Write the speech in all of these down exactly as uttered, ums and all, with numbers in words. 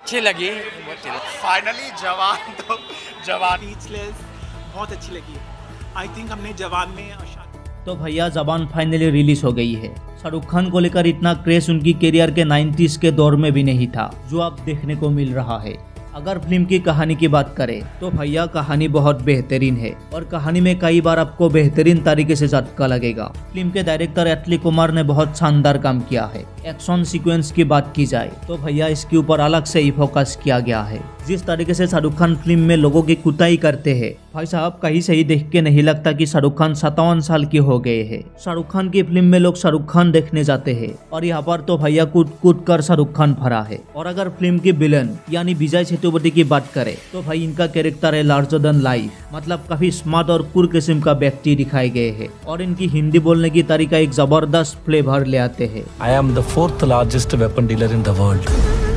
अच्छी लगी, बहुत अच्छी लगी। फाइनली जवान तो जवान स्पीचलेस बहुत अच्छी लगी। आई थिंक हमने जवान में तो भैया जवान फाइनली रिलीज हो गई है। शाहरुख खान को लेकर इतना क्रेज उनकी करियर के नाइन्टीज़ के दौर में भी नहीं था जो अब देखने को मिल रहा है। अगर फिल्म की कहानी की बात करें तो भैया कहानी बहुत बेहतरीन है और कहानी में कई बार आपको बेहतरीन तरीके से झटका लगेगा। फिल्म के डायरेक्टर एटली कुमार ने बहुत शानदार काम किया है। एक्शन सीक्वेंस की बात की जाए तो भैया इसके ऊपर अलग से ही फोकस किया गया है। जिस तरीके से शाहरुख खान फिल्म में लोगों की कुटाई करते हैं, भाई साहब कहीं से ही देख के नहीं लगता कि शाहरुख खान सत्तावन साल के हो गए हैं। शाहरुख खान की फिल्म में लोग शाहरुख खान देखने जाते हैं और यहाँ पर तो भैया कूट कूट कर शाहरुख खान भरा है। और अगर फिल्म की विलन यानी विजय सेतुपति की बात करें तो भाई इनका कैरेक्टर है लार्जर देन लाइफ, मतलब काफी स्मार्ट और कुल किस्म का व्यक्ति दिखाए गए हैं और इनकी हिंदी बोलने की तरीका एक जबरदस्त फ्लेवर ले आते हैं। I am the fourth largest weapon dealer in the world.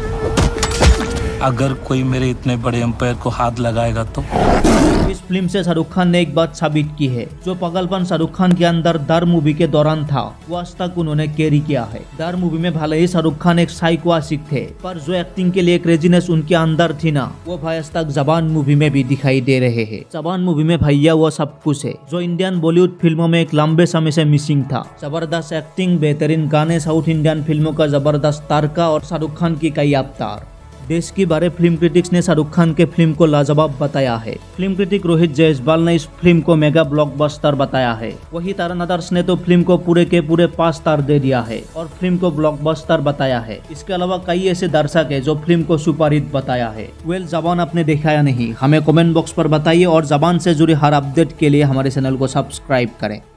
अगर कोई मेरे इतने बड़े एम्पायर को हाथ लगाएगा तो इस फिल्म से शाहरुख खान ने एक बात साबित की है, जो पागलपन शाहरुख खान के अंदर डर मूवी के दौरान था वो आज तक उन्होंने कैरी किया है। डर मूवी में भले ही शाहरुख खान एक साइको आशिक थे, पर जो एक्टिंग के लिए क्रेजीनेस उनके अंदर थी ना, वो भाई आज तक जबान मूवी में भी दिखाई दे रहे हैं। जबान मूवी में भैया वो सब कुछ है जो इंडियन बॉलीवुड फिल्मों में एक लंबे समय से मिसिंग था। जबरदस्त एक्टिंग, बेहतरीन गाने, साउथ इंडियन फिल्मों का जबरदस्त तारका और शाहरुख खान की कई अवतार। देश की बारे फिल्म क्रिटिक्स ने शाहरुख खान के फिल्म को लाजवाब बताया है। फिल्म क्रिटिक रोहित जायसवाल ने इस फिल्म को मेगा ब्लॉकबस्टर बताया है। वही तारन आदर्श ने तो फिल्म को पूरे के पूरे पाँच स्टार दे दिया है और फिल्म को ब्लॉकबस्टर बताया है। इसके अलावा कई ऐसे दर्शक है जो फिल्म को सुपरहिट बताया है। वेल जबान आपने देखा या नहीं, हमें कमेंट बॉक्स पर बताइए और जबान से जुड़ी हर अपडेट के लिए हमारे चैनल को सब्सक्राइब करें।